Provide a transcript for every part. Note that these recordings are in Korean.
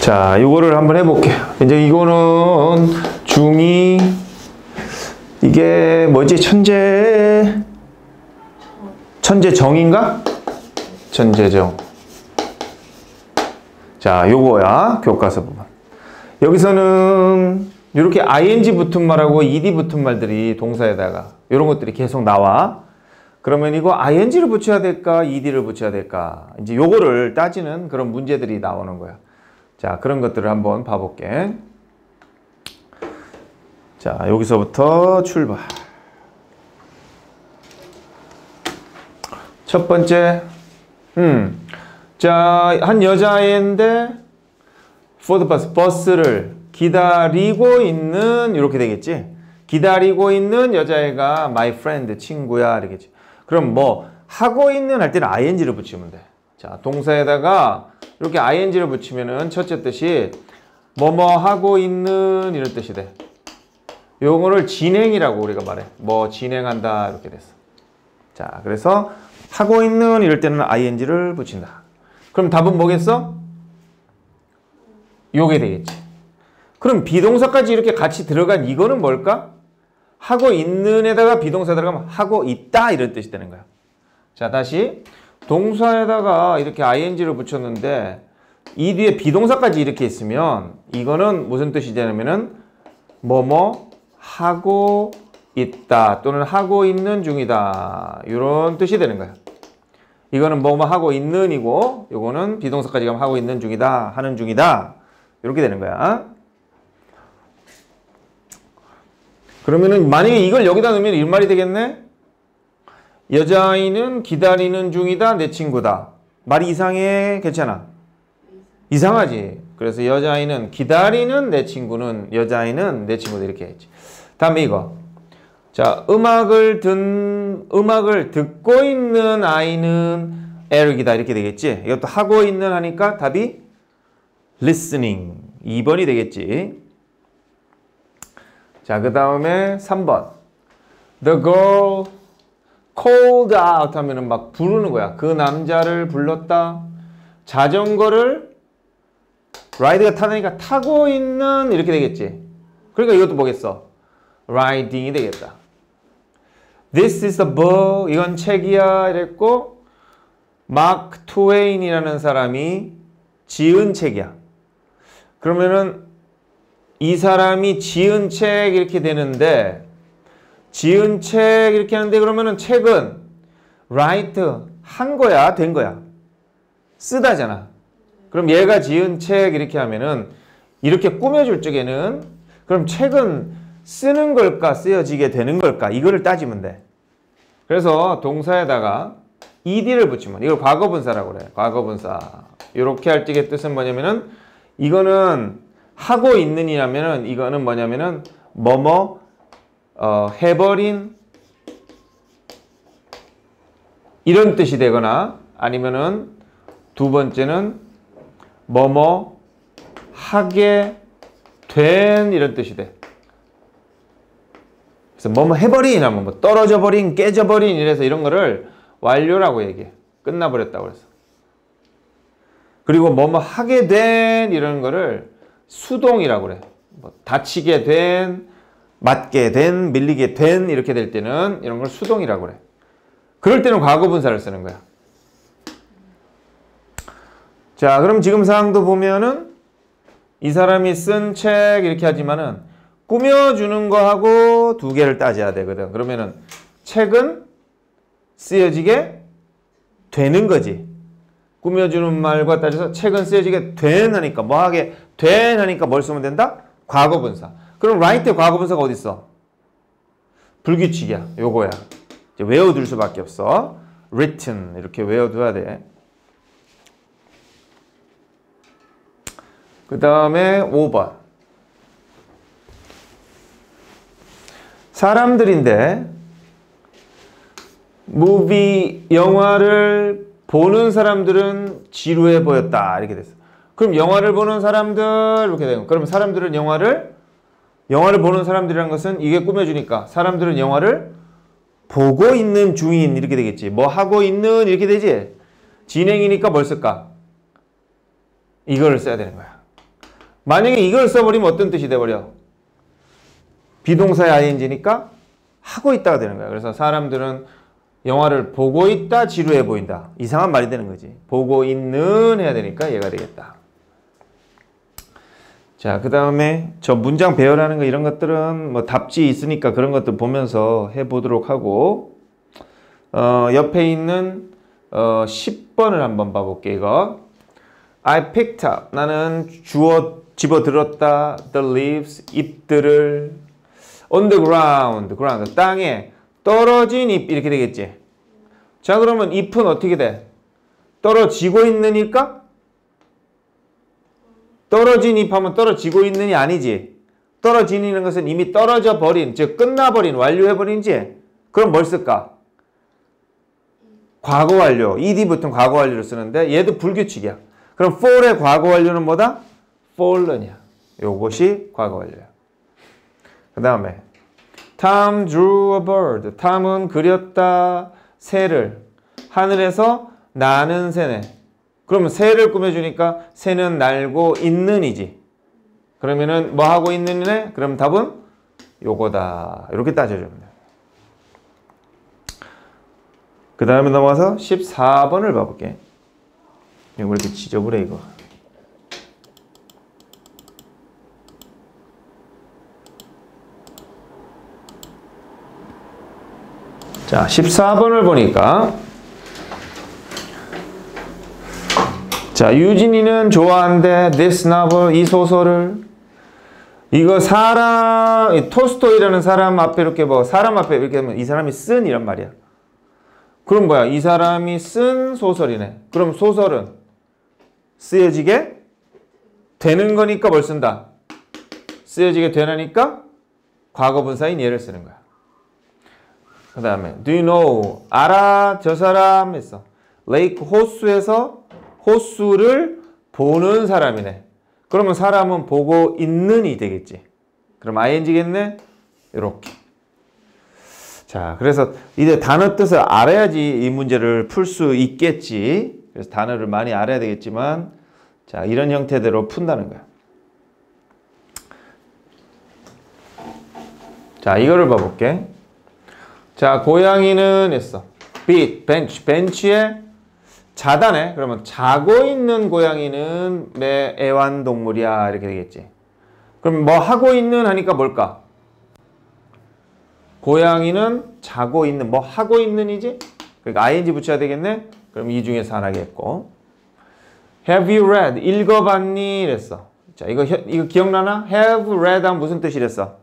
자, 이거를 한번 해볼게요. 이제 이거는 중이 이게 뭐지? 천재정인가? 천재정. 자, 요거야. 교과서 부분. 여기서는 이렇게 ing 붙은 말하고 ed 붙은 말들이 동사에다가 이런 것들이 계속 나와. 그러면 이거 ing를 붙여야 될까? ed를 붙여야 될까? 이제 요거를 따지는 그런 문제들이 나오는 거야. 자, 그런 것들을 한번 봐볼게. 자, 여기서부터 출발. 첫 번째, 자, 한 여자애인데 for the bus, 버스를 기다리고 있는, 이렇게 되겠지? 기다리고 있는 여자애가 my friend, 친구야, 이러겠지. 그럼 뭐 하고 있는 할 때는 ing를 붙이면 돼. 자, 동사에다가 이렇게 ing를 붙이면은 첫째 뜻이 뭐뭐 하고 있는 이런 뜻이 돼. 요거를 진행이라고 우리가 말해. 뭐 진행한다 이렇게 됐어. 자, 그래서 하고 있는 이럴 때는 ing를 붙인다. 그럼 답은 뭐겠어? 요게 되겠지. 그럼 비동사까지 이렇게 같이 들어간 이거는 뭘까? 하고 있는에다가 비동사 들어가면 하고 있다 이런 뜻이 되는 거야. 자, 다시 동사에다가 이렇게 ing를 붙였는데 이 뒤에 비동사까지 이렇게 있으면 이거는 무슨 뜻이 되냐면은 뭐뭐 하고 있다 또는 하고 있는 중이다 이런 뜻이 되는 거야. 이거는 뭐뭐 하고 있는이고 요거는 비동사까지 가면 하고 있는 중이다 하는 중이다 이렇게 되는 거야. 그러면은 만약에 이걸 여기다 넣으면 이 말이 되겠네. 여자아이는 기다리는 중이다 내 친구다. 말이 이상해? 괜찮아? 이상하지. 그래서 여자아이는 기다리는 내 친구는 여자아이는 내 친구다 이렇게 했지. 다음에 이거. 자, 음악을 듣고 있는 아이는 에릭이다 이렇게 되겠지. 이것도 하고 있는 하니까 답이 listening 2번이 되겠지. 자, 그 다음에 3번. The girl called out 하면은 막 부르는 거야. 그 남자를 불렀다. 자전거를 ride가 타다니까 타고 있는 이렇게 되겠지. 그러니까 이것도 뭐겠어? riding이 되겠다. This is a book. 이건 책이야 이랬고 마크 트웨인이라는 사람이 지은 책이야. 그러면은 이 사람이 지은 책 이렇게 되는데 지은 책 이렇게 하는데 그러면은 책은 write 한 거야 된 거야 쓰다잖아. 그럼 얘가 지은 책 이렇게 하면은 이렇게 꾸며줄 적에는 그럼 책은 쓰는 걸까 쓰여지게 되는 걸까 이거를 따지면 돼. 그래서 동사에다가 ed를 붙이면 이걸 과거분사라고 그래. 과거분사 이렇게 할 적의 뜻은 뭐냐면은 이거는 하고 있는이라면은 이거는 뭐냐면은 뭐뭐 해버린 이런 뜻이 되거나 아니면은 두 번째는 뭐뭐 하게 된 이런 뜻이 돼. 그래서 뭐뭐 해버린 하면 뭐 떨어져 버린 깨져 버린 이래서 이런 거를 완료라고 얘기해. 끝나버렸다고 그래서. 그리고 뭐뭐 하게 된 이런 거를 수동이라고 그래. 뭐 다치게 된, 맞게 된, 밀리게 된 이렇게 될 때는 이런 걸 수동이라고 그래. 그럴 때는 과거분사를 쓰는 거야. 자, 그럼 지금 상황도 보면은 이 사람이 쓴 책 이렇게 하지만은 꾸며주는 거하고 두 개를 따져야 되거든. 그러면은 책은 쓰여지게 되는 거지. 꾸며주는 말과 따져서 책은 쓰여지게 된 하니까 뭐 하게 된 하니까 뭘 쓰면 된다? 과거분사. 그럼 write 과거분사가 어디 있어? 불규칙이야. 요거야. 이제 외워둘 수밖에 없어. written 이렇게 외워둬야 돼. 그 다음에 5번. 사람들인데 영화를 보는 사람들은 지루해 보였다 이렇게 됐어. 그럼 영화를 보는 사람들 이렇게 되고 그럼 사람들은 영화를 보는 사람들이란 것은 이게 꾸며주니까 사람들은 영화를 보고 있는 중인 이렇게 되겠지. 뭐 하고 있는 이렇게 되지. 진행이니까 뭘 쓸까? 이거를 써야 되는 거야. 만약에 이걸 써버리면 어떤 뜻이 돼버려? 비동사의 ing니까 하고 있다가 되는 거야. 그래서 사람들은 영화를 보고 있다, 지루해 보인다. 이상한 말이 되는 거지. 보고 있는 해야 되니까 얘가 되겠다. 자, 그 다음에 저 문장 배열하는 거 이런 것들은 뭐 답지 있으니까 그런 것들 보면서 해보도록 하고 옆에 있는 10번을 한번 봐볼게. 이거 I picked up. 나는 집어들었다. The leaves. 잎들을 on the ground. ground. 땅에 떨어진 잎 이렇게 되겠지. 자, 그러면 잎은 어떻게 돼? 떨어지고 있느니까? 떨어진 잎 하면 떨어지고 있느니 아니지. 떨어지는 것은 이미 떨어져 버린, 즉 끝나버린, 완료해버린지. 그럼 뭘 쓸까? 과거 완료. ed 보통 과거 완료를 쓰는데 얘도 불규칙이야. 그럼 fall의 과거 완료는 뭐다? fallen이야. 요것이 과거 완료야. 그 다음에 Tom drew a bird. 탐은 그렸다 새를. 하늘에서 나는 새네. 그러면 새를 꾸며주니까 새는 날고 있는 이지. 그러면은 뭐 하고 있는 애? 그럼 답은 요거다. 이렇게 따져주면 돼. 그 다음에 넘어가서 14번을 봐볼게. 이거 왜 이렇게 지저분해 이거. 자, 14번을 보니까 자, 유진이는 좋아한대 this novel, 이 소설을. 이거 톨스토이라는 사람 앞에 이렇게 뭐 사람 앞에 이렇게 하면 이 사람이 쓴 이란 말이야. 그럼 뭐야? 이 사람이 쓴 소설이네. 그럼 소설은 쓰여지게 되는 거니까 뭘 쓴다? 쓰여지게 되나니까 과거분사인 얘를 쓰는 거야. 그 다음에 Do you know? 알아? 저 사람 했어. 레이크 호수에서 호수를 보는 사람이네. 그러면 사람은 보고 있는이 되겠지. 그럼 ing겠네? 이렇게. 자, 그래서 이제 단어 뜻을 알아야지 이 문제를 풀 수 있겠지. 그래서 단어를 많이 알아야 되겠지만, 자, 이런 형태대로 푼다는 거야. 자, 이거를 봐볼게. 자, 고양이는 했어. bed, bench. 벤치에 자다네. 그러면 자고 있는 고양이는 애완동물이야. 이렇게 되겠지. 그럼 뭐 하고 있는 하니까 뭘까? 고양이는 자고 있는, 뭐 하고 있는이지? 그러니까 ing 붙여야 되겠네? 그럼 이 중에서 하나겠고. Have you read? 읽어봤니? 이랬어. 자, 이거 기억나나? Have read 하면 무슨 뜻이랬어?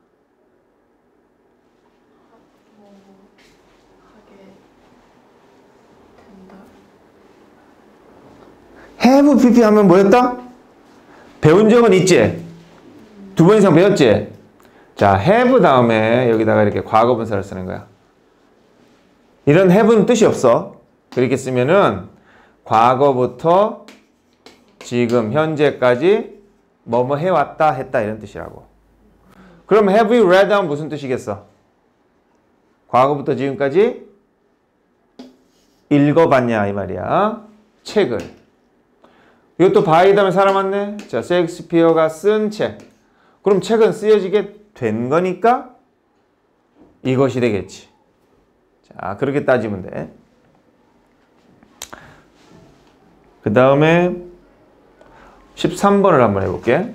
have pp 하면 뭐였다? 배운 적은 있지? 두 번 이상 배웠지? 자, have 다음에 여기다가 이렇게 과거분사를 쓰는 거야. 이런 have는 뜻이 없어. 그렇게 쓰면은 과거부터 지금 현재까지 뭐뭐 해왔다 했다 이런 뜻이라고. 그럼 have you read 하면 무슨 뜻이겠어? 과거부터 지금까지 읽어봤냐 이 말이야. 책을. 이것도 by 다음에 사람 왔네. 자, 셰익스피어가 쓴 책. 그럼 책은 쓰여지게 된 거니까 이것이 되겠지. 자, 그렇게 따지면 돼. 그 다음에 13번을 한번 해볼게.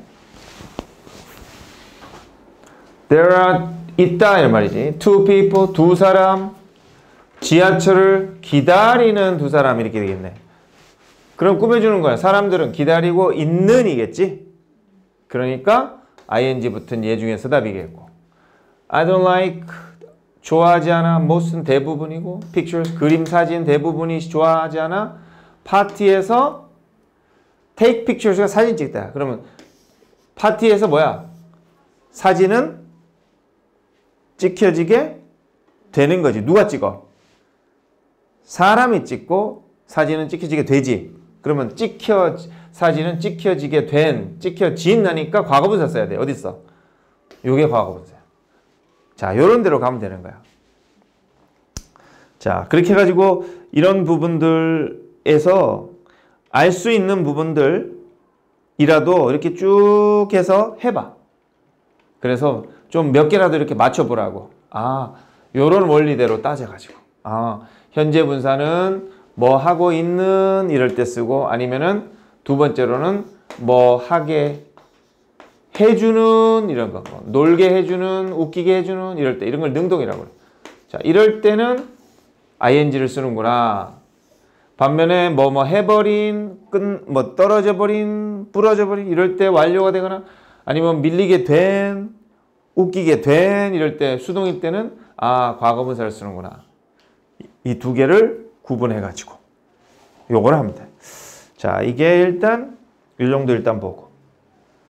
There are 있다 이런 말이지. Two people, 두 사람. 지하철을 기다리는 두 사람 이렇게 되겠네. 그럼 꾸며주는 거야. 사람들은 기다리고 있는 이겠지. 그러니까 ing 붙은 얘 중에서 답이겠고. I don't like 좋아하지 않아. most는 대부분이고 pictures 그림 사진 대부분이 좋아하지 않아. 파티에서 take pictures가 사진 찍다. 그러면 파티에서 뭐야? 사진은 찍혀지게 되는 거지. 누가 찍어? 사람이 찍고 사진은 찍혀지게 되지. 그러면 사진은 찍혀지게 된, 찍혀진 하니까 과거분사 써야 돼. 어디 있어? 요게 과거분사야. 자, 요런 대로 가면 되는 거야. 자, 그렇게 해가지고 이런 부분들에서 알 수 있는 부분들 이라도 이렇게 쭉 해서 해봐. 그래서 좀 몇 개라도 이렇게 맞춰보라고. 아, 요런 원리대로 따져가지고. 아, 현재 분사는 뭐 하고 있는 이럴 때 쓰고 아니면은 두 번째로는 뭐 하게 해주는 이런 거. 뭐 놀게 해주는, 웃기게 해주는 이럴 때 이런 걸 능동이라고 그래. 자, 이럴 때는 ing를 쓰는구나. 반면에 뭐 해버린, 뭐 떨어져 버린, 부러져 버린 이럴 때 완료가 되거나 아니면 밀리게 된, 웃기게 된 이럴 때 수동일 때는 아, 과거분사를 쓰는구나. 이 두 개를 구분해 가지고 요걸 하면 돼. 자, 이게 일단 이 정도 일단 보고